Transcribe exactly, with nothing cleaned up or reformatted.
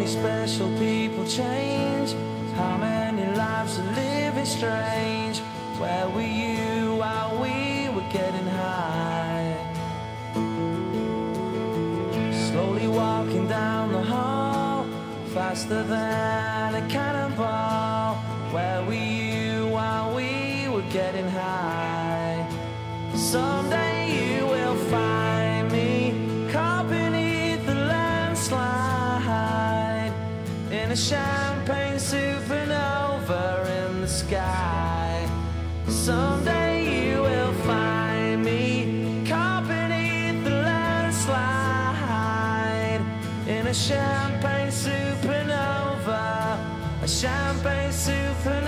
many special people change? How many lives are living strange? Where were you while we were getting high? Slowly walking down the hall, faster than a cannonball. Where were you while we were getting high? Someday you will find me caught beneath the landslide, in a champagne supernova in the sky. Someday you will find me caught beneath the landslide, in a champagne supernova, a champagne supernova.